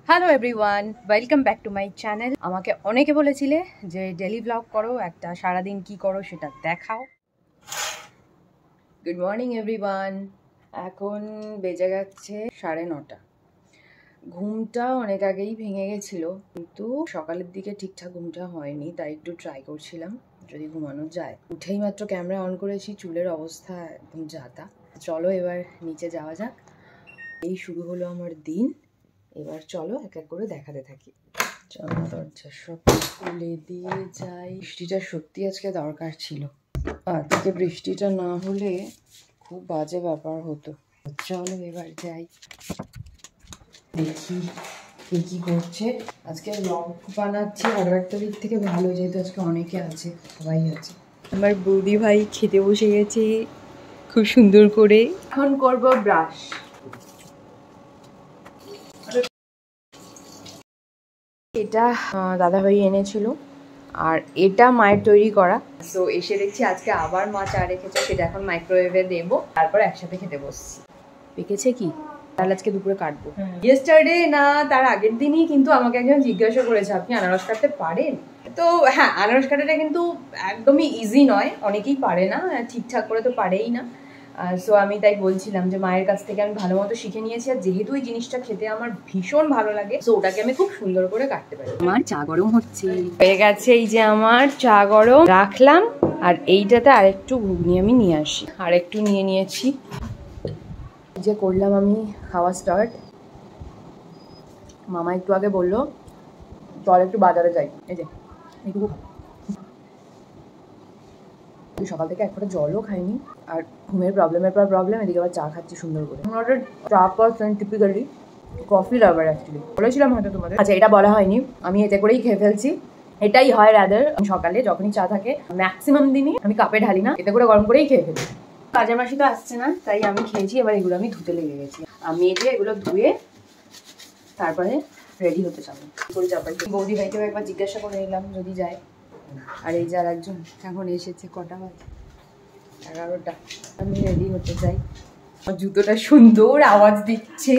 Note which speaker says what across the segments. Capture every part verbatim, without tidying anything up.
Speaker 1: Hello everyone, welcome back to my channel. আমাকে অনেকে বলেছিলে যে ডেলি ব্লগ করো, একটা সারাদিন কি করো সেটা দেখাও। গুড মর্নিং এভরিওয়ান, এখন বেজে গেছে সাড়ে নটা। ঘুমটা অনেক আগেই ভেঙে গেছিলো, কিন্তু সকালের দিকে ঠিকঠাক ঘুমটা হয়নি, তাই একটু ট্রাই করছিলাম যদি ঘুমানো যায়। উঠেই মাত্র ক্যামেরা অন করেছি, চুলের অবস্থা একদম যাতা। চলো এবার নিচে যাওয়া যাক। এই শুরু হলো আমার দিন। এবার চলো এক এক করে দেখাতে থাকি। চলো দরজা সব খুলে দিয়ে যাই। বৃষ্টিটা সত্যি আজকে দরকার ছিল, আজকে বৃষ্টিটা না হলে খুব বাজে ব্যাপার হতো। চলো এবার যাই, দেখি কে কি করছে। আজকে ব্লগ বানাচ্ছি আরো একটা দিক থেকে ভালো, যেহেতু আজকে অনেকে আছে, সবাই আছে। আমার বৌদি ভাই খেতে বসে গেছে খুব সুন্দর করে। এখন করব ব্রাশ। এটা দাদাভাই এনেছিল, আর এটা মায়ের তৈরি করা। তো এসে দেখছি আজকে আবার মা চা রেখেছে, সেটা এখন মাইক্রোওয়েভে দেবো, তারপর একসাথে খেতে বসছি। পেকেছে কি? তাহলে আজকে দুপুরে কাটবো। ইয়েস্টারডে না তার আগের দিনই কিন্তু আমাকে একজন জিজ্ঞাসা করেছে আপনি আনারস কাটতে পারেন? তো হ্যাঁ, আনারস কাটাটা কিন্তু একদমই ইজি নয়, অনেকেই পারে না, ঠিকঠাক করে তো পারেই না। সো আমি তাই বলছিলাম যে মায়ের কাছ থেকে আমি ভালো মতো শিখে নিয়েছি, আর যেহেতু এই জিনিসটা খেতে আমার ভীষণ ভালো লাগে, সো ওটাকে আমি খুব সুন্দর করে কাটতে পারি। আমার চা গরম হচ্ছে, হয়ে গেছে। এই যে আমার চা গরম রাখলাম, আর এইটাতে আরেকটু ঘুগনি আমি নিয়ে আসি, আর একটু নিয়ে নিয়েছি। যে করলাম আমি খাওয়া স্টার্ট। মামা একটু আগে বললো চল একটু বাজারে যাই, এই যে এইটুকু। সকাল থেকে এক ফোঁটা জলও খাইনি, আর ঘুমের প্রবলেমের পর প্রবলেম, এদিকে আবার চা খাচ্ছি সুন্দর করে। আমার চা person typically coffee lover, actually বলেছিলাম হয়তো তোমাদের। আচ্ছা, এটা বলা হয়নি, আমি এতে করেই খেয়ে ফেলছি। এটাই হয় রাদার, সকালে যখনই চা থাকে ম্যাক্সিমাম দিনই আমি কাপে ঢালি না, এতে করে গরম করেই খেয়ে ফেলি। কাজের মাসি তো আসছে না, তাই আমি খেয়েছি। এবার এগুলো আমি ধুতে লেগে গেছি। আমি এই যে এগুলো ধুয়ে তারপরে রেডি হতে চাবো করে যাবাই। বৌদি ভাইকেও একবার জিজ্ঞাসা করে নিলাম যদি যায়। আর এই যে আর একজন এখন এসেছে, কটা বাজে? এগারোটা। আমি রেডি হতে চাই। আমার জুতোটা সুন্দর আওয়াজ দিচ্ছে,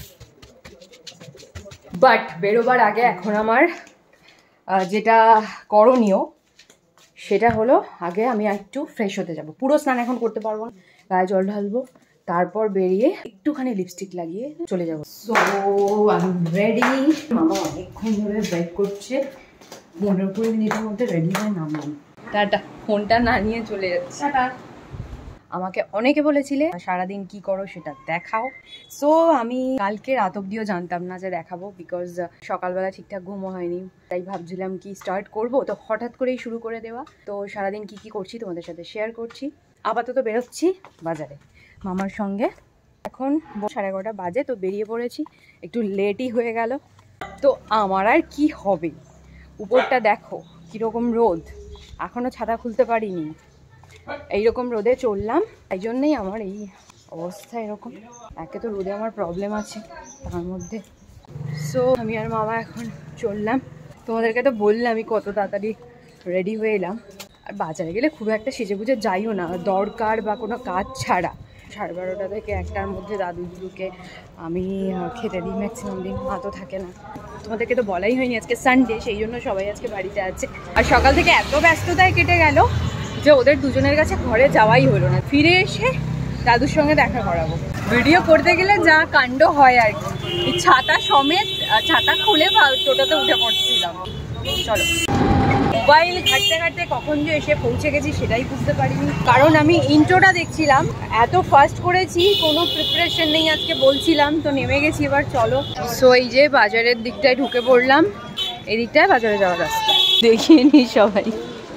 Speaker 1: বাট বেরোবার আগে এখন আমার যেটা করণীয় সেটা হলো আগে আমি একটু ফ্রেশ হতে যাব। পুরো স্নান এখন করতে পারবো না, গায়ে জল ঢালবো, তারপর বেরিয়ে একটুখানি লিপস্টিক লাগিয়ে চলে যাবো। So I am ready. মামা অনেকক্ষণ ধরে ওয়েট করছে, পনেরো কুড়ি মিনিটের মধ্যে রেডি হয়ে নামলাম। টাটা। ফোনটা না নিয়ে চলে যাচ্ছে। টাটা। আমাকে অনেকে বলেছিলে সারাদিন কি করো সেটা দেখাও। সো আমি কালকে রাত অব্দিও জানতাম না যে দেখাবো, বিকজ সকালবেলা ঠিকঠাক ঘুমও হয়নি, তাই ভাবছিলাম কি স্টার্ট করব, তো হঠাৎ করেই শুরু করে দেওয়া। তো সারাদিন কি কি করছি তোমাদের সাথে শেয়ার করছি। আপাতত বেরোচ্ছি বাজারে মামার সঙ্গে। এখন সাড়ে এগারোটা বাজে, তো বেরিয়ে পড়েছি। একটু লেটই হয়ে গেল, তো আমার আর কি হবে। উপরটা দেখো কীরকম রোদ, এখনও ছাতা খুলতে পারিনি, এইরকম রোদে চললাম। তাই জন্যেই আমার এই অবস্থা এরকম। একে তো রোদে আমার প্রবলেম আছে তার মধ্যে। সো আমি আর মামা এখন চললাম। তোমাদেরকে তো বললাম আমি কত তাড়াতাড়ি রেডি হয়ে এলাম। আর বাজারে গেলে খুব একটা সেজে গুজে যাইও না, দরকার বা কোনো কাজ ছাড়া। সাড়ে বারোটা থেকে একটার মধ্যে দাদুগুলোকে আমি খেতে দিই ম্যাক্সিমাম দিন, মা তো থাকে না। তোমাদেরকে তো বলাই হয়নি আজকে সানডে, সেই জন্য সবাই আজকে বাড়িতে আছে। আর সকাল থেকে এত ব্যস্ততায় কেটে গেল যে ওদের দুজনের কাছে ঘরে যাওয়াই হলো না। ফিরে এসে দাদুর সঙ্গে দেখা করাবো। ভিডিও করতে গেলে যা কাণ্ড হয় আর কি, ছাতা সমেত ছাতা খুলে টোটোতে উঠে পড়ছিলাম। চলো। মোবাইল ঘাটতে ঘাটতে কখন যে এসে পৌঁছে গেছি সেটাই বুঝতে পারিনি, কারণ আমি ইন্ট্রোটা দেখছিলাম। এত ফাস্ট করেছি, কোনো প্রিপারেশন নেই আজকে বলছিলাম, তো নেমে গেছি। এবার চলো। সো এই যে বাজারের দিকটায় ঢুকে পড়লাম, এই দিকটায় বাজারে যাওয়ার রাস্তা। দেখিয়ে নি সবাই।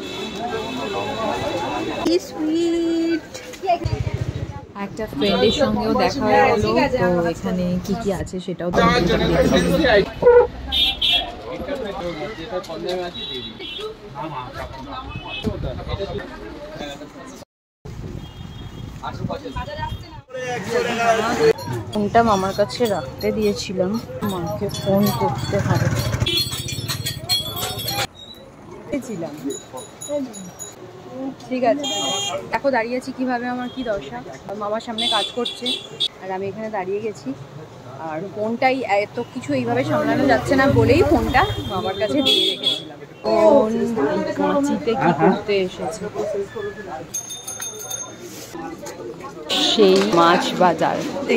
Speaker 1: একটা ফ্রেন্ডের সঙ্গেও দেখা হয়ে গেল, তো এখানে কি কি আছে সেটাও ফোনটা মামার কাছে রাখতে দিয়েছিলাম, মাকে ফোন করতে হবে। ঠিক আছে, দেখো দাঁড়িয়েছি কিভাবে, আমার কি দশা। মামার সামনে কাজ করছে আর আমি এখানে দাঁড়িয়ে গেছি। আর ফোনটাই এত কিছু এইভাবে সামলানো যাচ্ছে না বলেই ফোনটা মামার কাছে দিয়ে রেখেছিলাম। ফোন কাঁচিতে কি করতে এসেছে, সেই মাছ বাজার।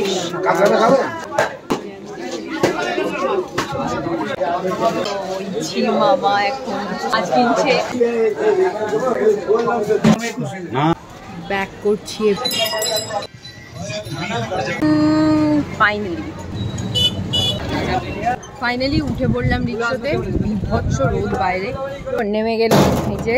Speaker 1: মামা এখন মাছ কিনছে, ব্যাক করছি। ফাইনালি ফাইনালি উঠে পড়লাম রিক্সাতে। বিভৎস রোদ বাইরে, নেমে গেলাম এই যে।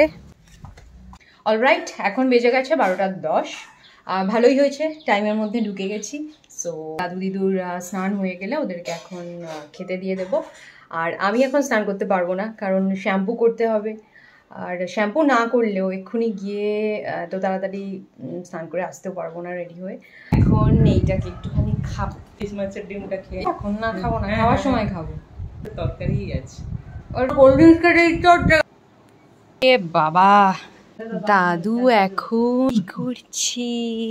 Speaker 1: অলরাইট, এখন বেজে গেছে বারোটা দশ। ভালোই হয়েছে, টাইমের মধ্যে ঢুকে গেছি। সো দাদু দিদুর স্নান হয়ে গেলে ওদেরকে এখন খেতে দিয়ে দেবো। আর আমি এখন স্নান করতে পারবো না, কারণ শ্যাম্পু করতে হবে। আর শ্যাম্পু না করলেও এক্ষুনি গিয়ে তো তাড়াতাড়ি স্নান করে আসতেও পারবো না রেডি হয়ে। এখন এইটাকে একটুখানি খাবো, ফিশ মাছের ডিমটা খেয়ে। এখন না খাবো না, খাওয়ার সময় খাবো। তরকারি আছে, ওর কোল্ড ড্রিঙ্কস। এ বাবা, দাদু এখন কি করছি?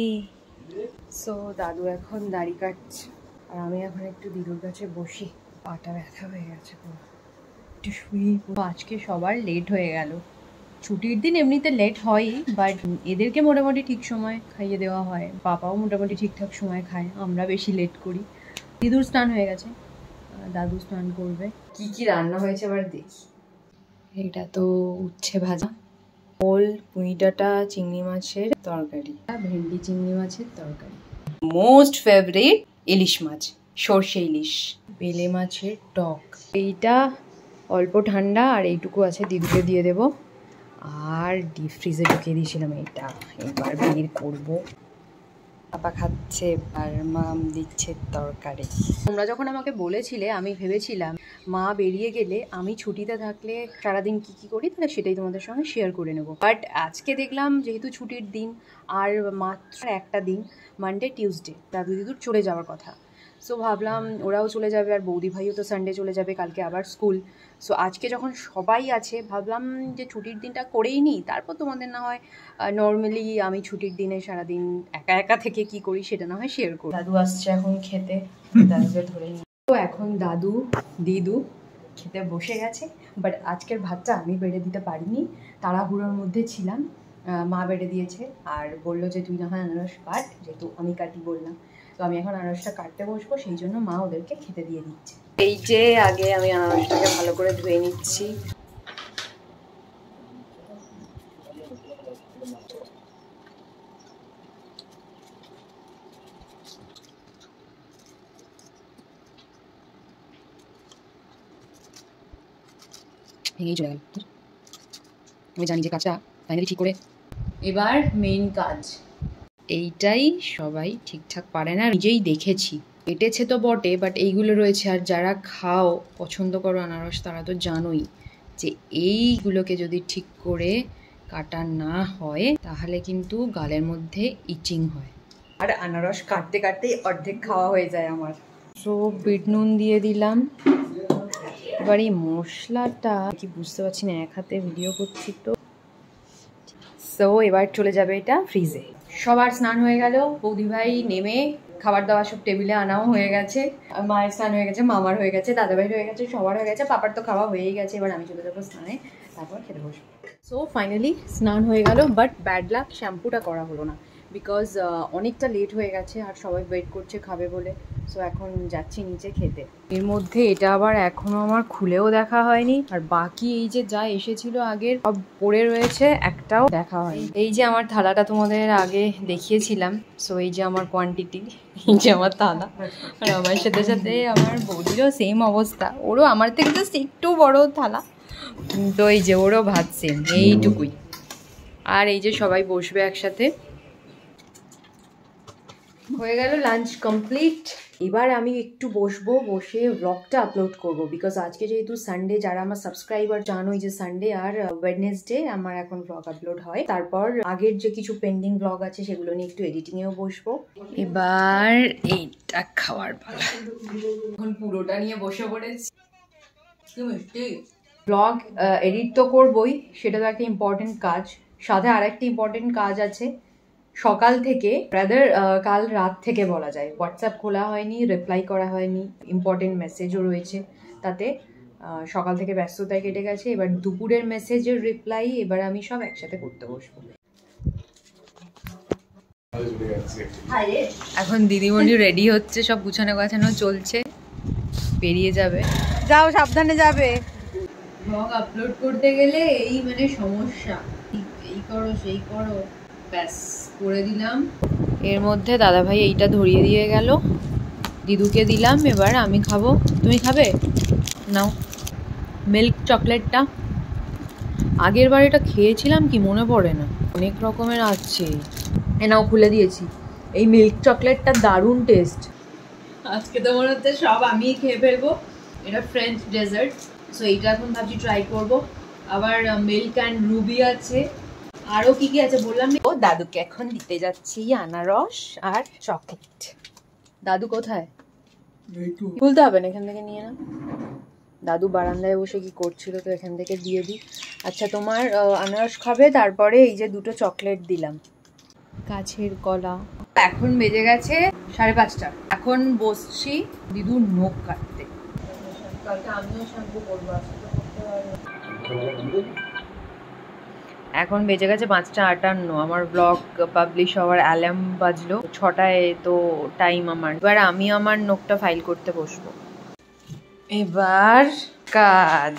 Speaker 1: সো দাদু এখন দাড়ি কাটছে, আর আমি এখন একটু দিদুর কাছে বসি। পাটা ব্যথা হয়ে গেছে, একটু শুই। আজকে সবার লেট হয়ে গেল। ছুটির দিন এমনিতে লেট হয়ই, বাট এদেরকে মোটামুটি ঠিক সময় খাইয়ে দেওয়া হয়। পাপাও মোটামুটি ঠিকঠাক সময় খায়, আমরা বেশি লেট করি। দিদুর স্নান হয়ে গেছে, দাদু স্নান করবে। কি কি রান্না হয়েছে আবার দেখি। এটা তো উচ্ছে ভাজা, ওল পুঁই ডাঁটা চিংড়ি মাছের তরকারি, ভেন্ডি চিংড়ি মাছের তরকারি, মোস্ট ফেভারিট ইলিশ মাছ, সর্ষে ইলিশ, বেলে মাছের টক। এইটা অল্প ঠান্ডা, আর এইটুকু আছে দিদুকে দিয়ে দেবো। আর ডিপ ফ্রিজে ঢুকিয়ে দিয়েছিলাম এটা, এবার বের করবো। পাপা খাচ্ছে আর মাম দিচ্ছে তরকারি। তোমরা যখন আমাকে বলেছিলে, আমি ভেবেছিলাম মা বেরিয়ে গেলে আমি ছুটিতে থাকলে সারাদিন কি কি করি, তাহলে সেটাই তোমাদের সঙ্গে শেয়ার করে নেব। বাট আজকে দেখলাম যেহেতু ছুটির দিন, আর মাত্র একটা দিন, মানডে টিউসডে দাদু দিদুর চলে যাওয়ার কথা। সো ভাবলাম ওরাও চলে যাবে, আর বৌদি ভাইও তো সানডে চলে যাবে, কালকে আবার স্কুল। সো আজকে যখন সবাই আছে, ভাবলাম যে ছুটির দিনটা করেই নিই, তারপর তোমাদের না হয় নর্মালি আমি ছুটির দিনে সারাদিন একা একা থেকে কি করি সেটা না হয় শেয়ার করি। দাদু আসছে এখন খেতে, দাদুকে ধরে নিই। তো এখন দাদু দিদু খেতে বসে গেছে, বাট আজকের ভাতটা আমি বেড়ে দিতে পারিনি, তাড়াহুড়োর মধ্যে ছিলাম। মা বেড়ে দিয়েছে, আর বললো যে তুই না হয় আনারস কাট, যেহেতু আমি কাটি বললাম। তো আমি এখন আনারসটা কাটতে বসবো, সেই জন্য মা ওদেরকে খেতে দিয়ে দিচ্ছে। এই যে আগে আমি আনারসটাকে ভালো করে ধুয়ে নিচ্ছি। ভেঙেই চলে গেল, আমি জানি যে কাজটা ফাইনালি ঠিক করে। এবার মেইন কাজ, এইটাই সবাই ঠিকঠাক পারে না, নিজেই দেখেছি। কেটেছে তো বটে, বাট এইগুলো রয়েছে। আর যারা খাও, পছন্দ করো আনারস, তারা তো জানোই যে এইগুলোকে যদি ঠিক করে কাটা না হয়, তাহলে কিন্তু গালের মধ্যে ইচিং হয়। আর আনারস কাটতে কাটতেই অর্ধেক খাওয়া হয়ে যায় আমার। সো বিট নুন দিয়ে দিলাম। এবার এই মশলাটা কি বুঝতে পারছি না, এক হাতে ভিডিও করছি তো। সো এবার চলে যাবে এটা ফ্রিজে। সবার স্নান হয়ে গেল, বৌদি ভাই নেমে খাবার দাবার সব টেবিলে আনাও হয়ে গেছে, মায়ের স্নান হয়ে গেছে, মামার হয়ে গেছে, দাদাভাই হয়ে গেছে, সবার হয়ে গেছে, পাপার তো খাওয়া হয়েই গেছে। এবার আমি চলে যাবো স্নানে, তারপর খেতে বসবো। সো ফাইনালি স্নান হয়ে গেল, বাট ব্যাড লাক, শ্যাম্পুটা করা হলো না, বিকজ অনেকটা লেট হয়ে গেছে আর সবাই ওয়েট করছে খাবে বলে। সো এখন যাচ্ছি নিচে খেতে। এর মধ্যে এটা আবার এখনও আমার খুলেও দেখা হয়নি, আর বাকি এই যে যা এসেছিল আগের সব পড়ে রয়েছে, একটাও দেখা হয়নি। এই যে আমার থালাটা তোমাদের আগে দেখিয়েছিলাম, সো এই যে আমার কোয়ান্টিটি, এই যে আমার থালা। আর আমার সাথে সাথে আমার বৌদিরও সেম অবস্থা, ওরও আমার থেকে জাস্ট একটু বড় থালা। তো এই যে ওরও ভাত সেম, এইটুকুই। আর এই যে সবাই বসবে একসাথে। হয়ে গেল লাঞ্চ কমপ্লিট। এবার আমি একটু বসবো, বসে ব্লগটা আপলোড করব, বিকজ আজকে যেহেতু সানডে, যারা আমার সাবস্ক্রাইবার জানোই যে সানডে আর ওয়েডনেসডে আমার এখন ব্লগ আপলোড হয়। তারপর আগের যে কিছু পেন্ডিং ব্লগ আছে সেগুলো নিয়ে একটু এডিটিংয়েও বসবো। এবার এইটা খাওয়ার পালা, এখন পুরোটা নিয়ে বসে পড়েছি। ব্লগ এডিট তো করবোই, সেটা তো একটা ইম্পর্টেন্ট কাজ, সাথে আর একটা ইম্পর্টেন্ট কাজ আছে, সকাল থেকে রাদার কাল রাত থেকে বলা যায়, হোয়াটসঅ্যাপ খোলা হয়নি, রিপ্লাই করা হয়নি, ইম্পর্টেন্ট মেসেজও রয়েছে তাতে। সকাল থেকে ব্যস্ততায় কেটে গেছে, এবার দুপুরের মেসেজের রিপ্লাই এবার আমি সব একসাথে করতে বসবো। এখন দিদিমণি রেডি হচ্ছে, সব গুছানো গাছানো চলছে, বেরিয়ে যাবে। যাও, সাবধানে যাবে। ব্লগ আপলোড করতে গেলে এই মানে সমস্যা, এই করো সেই করো, ব্যাস করে দিলাম। এর মধ্যে দাদাভাই এইটা ধরিয়ে দিয়ে গেল, দিদুকে দিলাম, এবার আমি খাবো। তুমি খাবে? নাও মিল্ক চকলেটটা। আগের বার এটা খেয়েছিলাম কি মনে পড়ে না, অনেক রকমের আছে। এ নাও, খুলে দিয়েছি। এই মিল্ক চকলেটটা দারুণ টেস্ট। আজকে তো মনে হচ্ছে সব আমিই খেয়ে ফেলবো। এটা ফ্রেঞ্চ ডেজার্ট, সো এইটা এখন ভাবছি ট্রাই করবো। আবার মিল্ক অ্যান্ড রুবি আছে, আরও কি কি আছে বললাম। ও দাদুকে এখন দিতে যাচ্ছি আনারস আর চকলেট। দাদু কোথায়? খুলতে হবে না, এখান থেকে নিয়ে না। দাদু বারান্দায় বসে কি করছিল, তো এখান থেকে দিয়ে দিই। আচ্ছা, তোমার আনারস খাবে, তারপরে এই যে দুটো চকলেট দিলাম। গাছের কলা। এখন বেজে গেছে সাড়ে পাঁচটা। এখন বসছি দিদুর নখ কাটতে। আমিও শ্যাম্পু করবো, এখন বেজে গেছে পাঁচটা আটান্ন। আমার ব্লগ পাবলিশ হওয়ার অ্যালার্ম বাজলো ছটায়, তো টাইম আমার। এবার আমি আমার নখটা ফাইল করতে বসবো। এবার কাজ।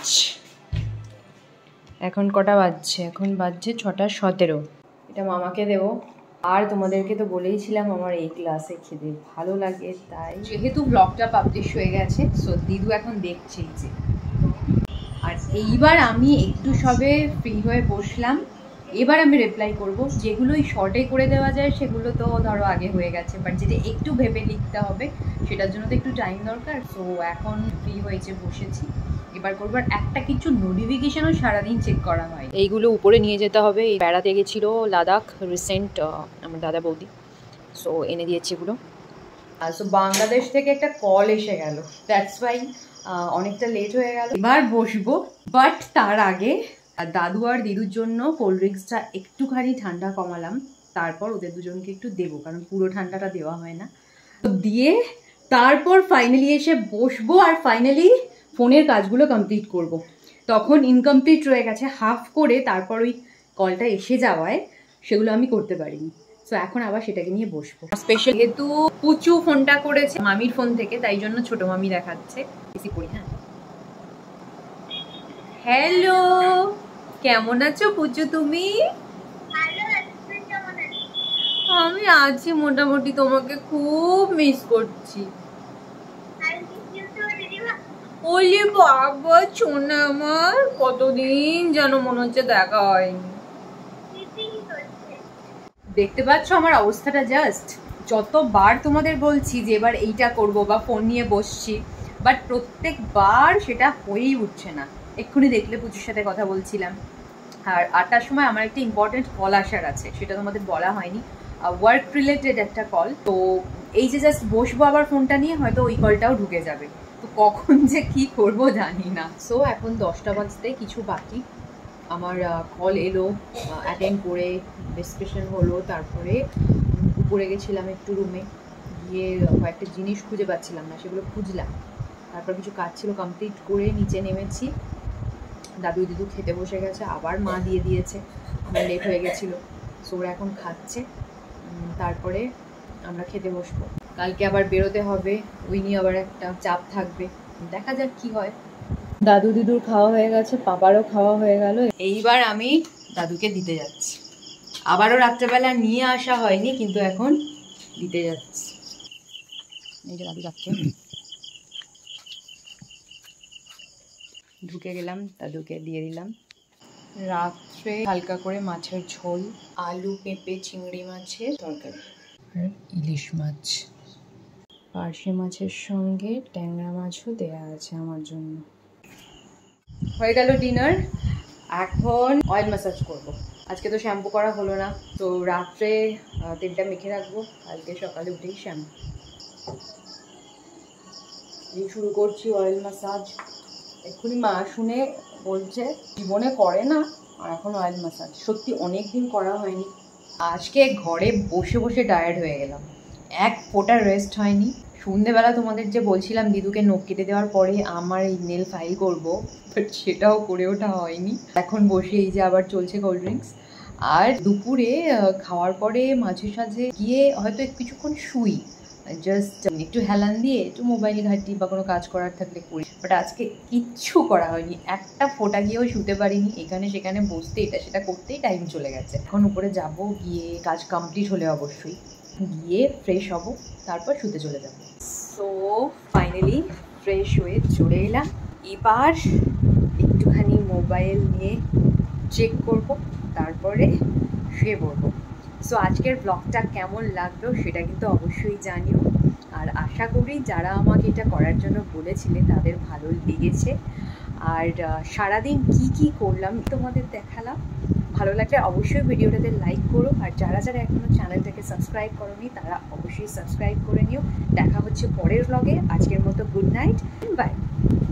Speaker 1: এখন কটা বাজছে? এখন বাজছে ছটা সতেরো। এটা মামাকে দেবো। আর তোমাদেরকে তো বলেইছিলাম আমার এই ক্লাসে খেতে ভালো লাগে, তাই যেহেতু ব্লগটা পাবলিশ হয়ে গেছে, সো দিদু এখন দেখছে যে। আর এইবার আমি একটু সবে ফ্রি হয়ে বসলাম, এবার আমি রিপ্লাই করব। যেগুলোই শর্টে করে দেওয়া যায় সেগুলো তো ধরো আগে হয়ে গেছে, বাট যেটা একটু ভেবে লিখতে হবে সেটার জন্য তো একটু টাইম দরকার। সো এখন ফ্রি হয়েছে, বসেছি, এবার করবো। আর একটা কিছু নোটিফিকেশনও সারাদিন চেক করা হয়, এইগুলো উপরে নিয়ে যেতে হবে। বেড়াতে গেছিলো লাদাখ রিসেন্ট আমার দাদা বৌদি, সো এনে দিয়েছে এগুলো। সো বাংলাদেশ থেকে একটা কল এসে গেল, দ্যাটস ওয়াই অনেকটা লেট হয়ে গেল। এবার বসবো, বাট তার আগে দাদু আর দিদুর জন্য কোল্ড ড্রিঙ্কসটা একটুখানি ঠান্ডা কমালাম, তারপর ওদের দুজনকে একটু দেবো, কারণ পুরো ঠান্ডাটা দেওয়া হয় না। দিয়ে তারপর ফাইনালি এসে বসবো, আর ফাইনালি ফোনের কাজগুলো কমপ্লিট করব। তখন ইনকমপ্লিট রয়ে গেছে হাফ করে, তারপর ওই কলটা এসে যাওয়ায় সেগুলো আমি করতে পারিনি। সো এখন আবার সেটাকে নিয়ে বসবো। স্পেশাল যেহেতু পুচু ফোনটা করেছে মামির ফোন থেকে, তাই জন্য ছোট মামি দেখাচ্ছে। বেশি করি। হ্যাঁ, হ্যালো, কেমন আছো পুচু তুমি? আমি আছি মোটামুটি, তোমাকে খুব মিস করছি। ওলে বাবা সোনা আমার, কতদিন যেন মনে হচ্ছে দেখা হয়নি। দেখতে পাচ্ছ আমার অবস্থাটা জাস্ট। যতবার তোমাদের বলছি যে এবার এইটা করব বা ফোন নিয়ে বসছি, বাট প্রত্যেকবার সেটা হয়েই উঠছে না। এক্ষুনি দেখলে পুজোর সাথে কথা বলছিলাম, আর আটটার সময় আমার একটা ইম্পর্টেন্ট কল আসার আছে, সেটা তোমাদের বলা হয়নি, ওয়ার্ক রিলেটেড একটা কল। তো এই যে জাস্ট বসবো আবার ফোনটা নিয়ে, হয়তো ওই কলটাও ঢুকে যাবে, তো কখন যে কি করব জানি না। সো এখন দশটা বাজতে কিছু বাকি, আমার কল এলো, অ্যাটেন্ড করে ডিসকাশন হলো, তারপরে উপরে গেছিলাম একটু রুমে গিয়ে, কয়েকটা জিনিস খুঁজে পাচ্ছিলাম না, সেগুলো খুঁজলাম। তারপর কিছু কাজ ছিল কমপ্লিট করে নিচে নেমেছি। দাদু দিদু খেতে বসে গেছে, আবার মা দিয়ে দিয়েছে, আমার লেট হয়ে গেছিলো। সো ওরা এখন খাচ্ছে, তারপরে আমরা খেতে বসবো। কালকে আবার বেরোতে হবে, ওই নিয়ে আবার একটা চাপ থাকবে, দেখা যাক কি হয়। দাদু দিদুর খাওয়া হয়ে গেছে, পাপারও খাওয়া হয়ে গেল। এইবার আমি দাদুকে দিতে যাচ্ছি। আবারও রাত্রেবেলা নিয়ে আসা হয়নি, কিন্তু এখন দিতে যাচ্ছি। এই যে দাদু যাচ্ছে, ঢুকে গেলাম, দাদুকে দিয়ে দিলাম। রাত্রে হালকা করে মাছের ঝোল, আলু পেঁপে চিংড়ি মাছের তরকারি, আর ইলিশ মাছ, পার্শে মাছের সঙ্গে ট্যাংরা মাছও দেয়া আছে আমার জন্য। হয়ে গেল ডিনার। এখন অয়েল ম্যাসাজ করব। আজকে তো শ্যাম্পু করা হলো না, তো রাত্রে তেলটা মেখে রাখবো, কালকে সকালে উঠেই শ্যাম্পু। এই শুরু করছি অয়েল ম্যাসাজ। এক্ষুনি মা শুনে বলছে জীবনে করে না, আর এখন অয়েল ম্যাসাজ। সত্যি অনেক দিন করা হয়নি, আজকে ঘরে বসে বসে টায়ার্ড হয়ে গেলাম, এক ফোঁটা রেস্ট হয়নি। সন্ধ্যেবেলা তোমাদের যে বলছিলাম দিদুকে নখ কেটে দেওয়ার পরে আমার এই নেল ফাইল করবো, বাট সেটাও করে ওঠা হয়নি। এখন বসে এই যে আবার চলছে কোল্ড ড্রিঙ্কস। আর দুপুরে খাওয়ার পরে মাঝে সাঝে গিয়ে হয়তো কিছুক্ষণ শুই, জাস্ট একটু হেলান দিয়ে একটু মোবাইল ঘাঁটি বা কোনো কাজ করার থাকলে করি। বাট আজকে কিচ্ছু করা হয়নি, একটা ফোঁটা গিয়েও শুতে পারিনি। এখানে সেখানে বসতে এটা সেটা করতেই টাইম চলে গেছে। এখন উপরে যাব, গিয়ে কাজ কমপ্লিট হলে অবশ্যই গিয়ে ফ্রেশ হব, তারপর শুতে চলে যাব। সো ফাইনালি ফ্রেশ হয়ে চলে এলাম। এবার একটুখানি মোবাইল নিয়ে চেক করব, তারপরে শুয়ে পড়বো। সো আজকের ব্লগটা কেমন লাগলো সেটা কিন্তু অবশ্যই জানিও। আর আশা করি যারা আমাকে এটা করার জন্য বলেছিলে তাদের ভালো লেগেছে। আর সারাদিন কি কি করলাম তোমাদের দেখালাম। ভালো লাগলে অবশ্যই ভিডিওটাতে লাইক করো, আর যারা যারা এখনও চ্যানেলটাকে সাবস্ক্রাইব করোনি তারা অবশ্যই সাবস্ক্রাইব করে নিও। দেখা হচ্ছে পরের ব্লগে। আজকের মতো গুড নাইট, বাই।